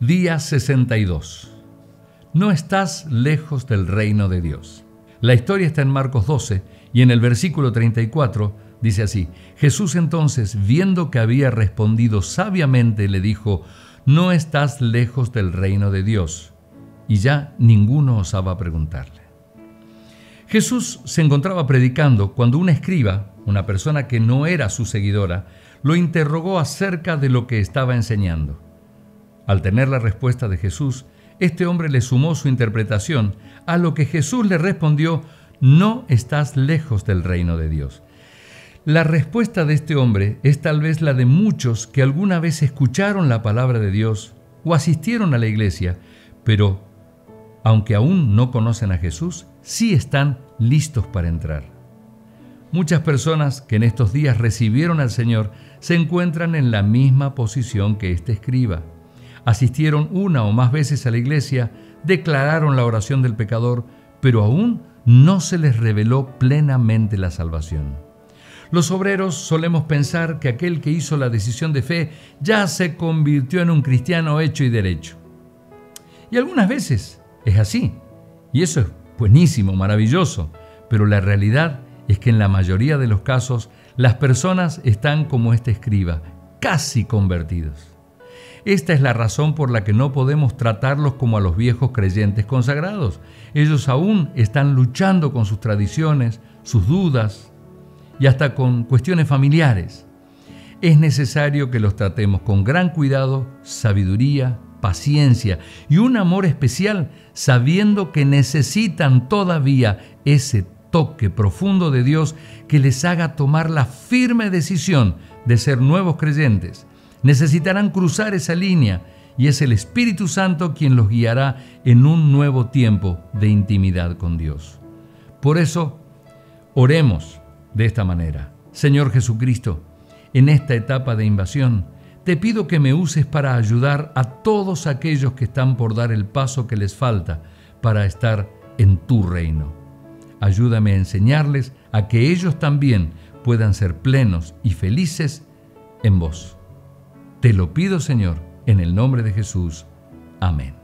Día 62. No estás lejos del reino de Dios. La historia está en Marcos 12 y en el versículo 34 dice así: Jesús entonces, viendo que había respondido sabiamente, le dijo: no estás lejos del reino de Dios. Y ya ninguno osaba preguntarle. Jesús se encontraba predicando cuando un escriba, una persona que no era su seguidora, lo interrogó acerca de lo que estaba enseñando. Al tener la respuesta de Jesús, este hombre le sumó su interpretación, a lo que Jesús le respondió: no estás lejos del reino de Dios. La respuesta de este hombre es tal vez la de muchos que alguna vez escucharon la palabra de Dios o asistieron a la iglesia, pero aunque aún no conocen a Jesús, sí están listos para entrar. Muchas personas que en estos días recibieron al Señor se encuentran en la misma posición que este escriba. Asistieron una o más veces a la iglesia, declararon la oración del pecador, pero aún no se les reveló plenamente la salvación. Los obreros solemos pensar que aquel que hizo la decisión de fe ya se convirtió en un cristiano hecho y derecho. Y algunas veces es así, y eso es buenísimo, maravilloso, pero la realidad es que en la mayoría de los casos las personas están como este escriba, casi convertidos. Esta es la razón por la que no podemos tratarlos como a los viejos creyentes consagrados. Ellos aún están luchando con sus tradiciones, sus dudas y hasta con cuestiones familiares. Es necesario que los tratemos con gran cuidado, sabiduría, paciencia y un amor especial, sabiendo que necesitan todavía ese toque profundo de Dios que les haga tomar la firme decisión de ser nuevos creyentes. Necesitarán cruzar esa línea y es el Espíritu Santo quien los guiará en un nuevo tiempo de intimidad con Dios. Por eso, oremos de esta manera: Señor Jesucristo, en esta etapa de invasión, te pido que me uses para ayudar a todos aquellos que están por dar el paso que les falta para estar en tu reino. Ayúdame a enseñarles a que ellos también puedan ser plenos y felices en vos. Te lo pido, Señor, en el nombre de Jesús. Amén.